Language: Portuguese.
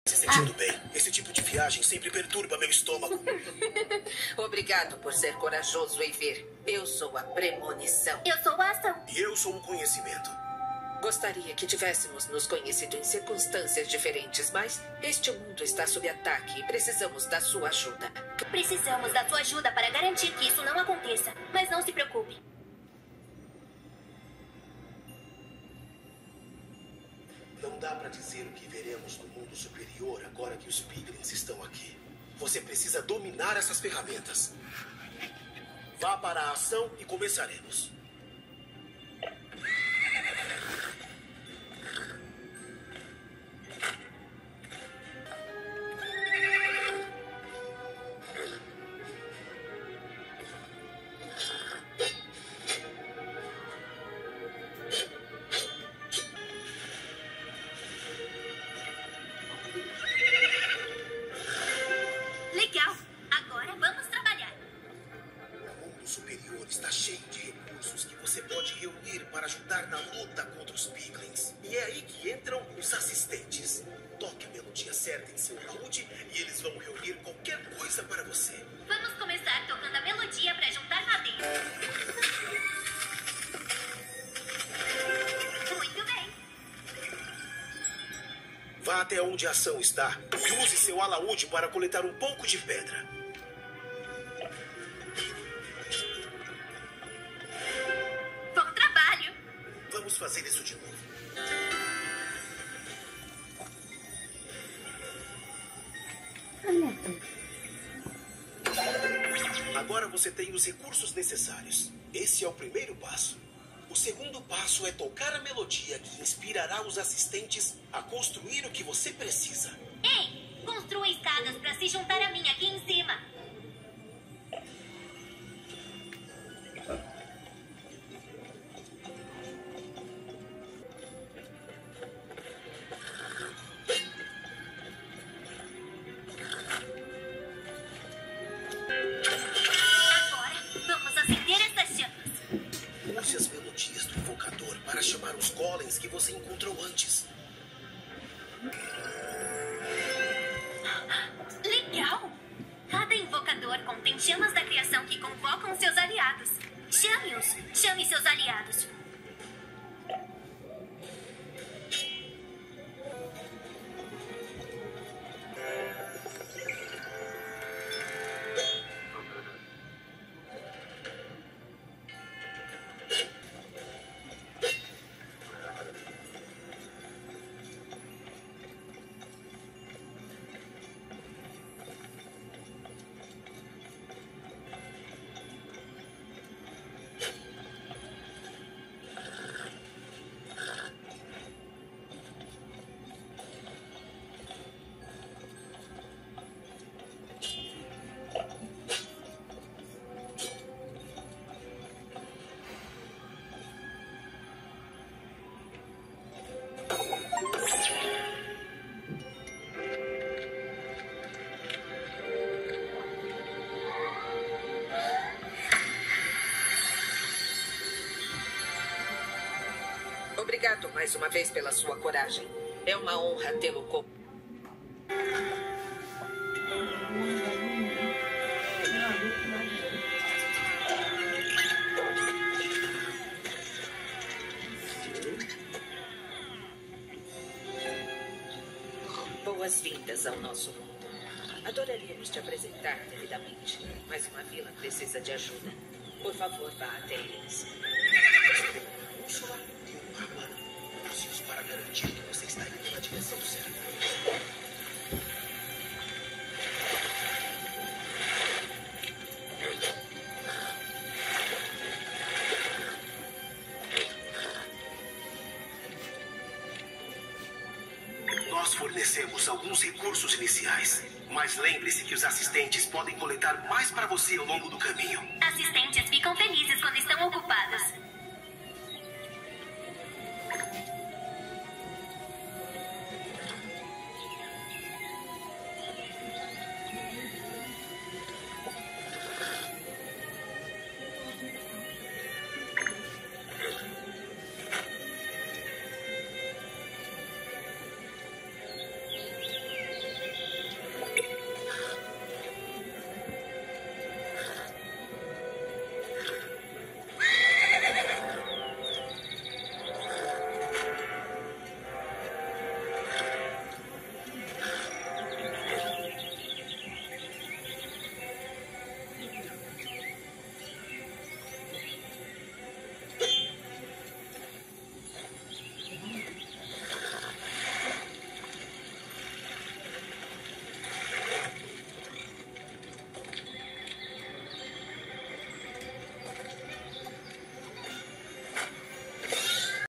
Se sentindo bem. Esse tipo de viagem sempre perturba meu estômago. Obrigado por ser corajoso e vir. Eu sou a premonição. Eu sou a ação. E eu sou o conhecimento. Gostaria que tivéssemos nos conhecido em circunstâncias diferentes, mas este mundo está sob ataque e precisamos da sua ajuda. Precisamos da sua ajuda para garantir que isso não aconteça. Mas não se preocupe. Não dá pra dizer o que veremos no mundo superior agora que os Piglins estão aqui. Você precisa dominar essas ferramentas. Vá para a ação e começaremos. Legal. Agora vamos trabalhar. O mundo superior está cheio de recursos que você pode reunir para ajudar na luta contra os Piglins. E é aí que entram os assistentes. Toque a melodia certa em seu alaúde e eles vão reunir qualquer coisa para você. Vamos começar tocando a melodia para juntar madeira. Muito bem. Vá até onde a ação está e use seu alaúde para coletar um pouco de pedra. Bom trabalho. Vamos fazer isso de novo. Agora você tem os recursos necessários. Esse é o primeiro passo. O segundo passo é tocar a melodia que inspirará os assistentes a construir o que você precisa. Ei, construa escadas para se juntar a mim aqui em cima. Agora, vamos acender essas chamas. Use as melodias do invocador para chamar os golems que você encontrou antes. Legal! Cada invocador contém chamas da criação que convocam seus aliados. Chame-os! Chame seus aliados. Obrigado mais uma vez pela sua coragem. É uma honra tê-lo como. Boas-vindas ao nosso mundo. Adoraríamos te apresentar devidamente, mas uma vila precisa de ajuda. Por favor, vá até eles. Úrsula e um mapa. Use-os para garantir que você está indo na direção certa. Nós fornecemos alguns recursos iniciais, mas lembre-se que os assistentes podem coletar mais para você ao longo do caminho. Assistentes ficam felizes quando estão ocupados.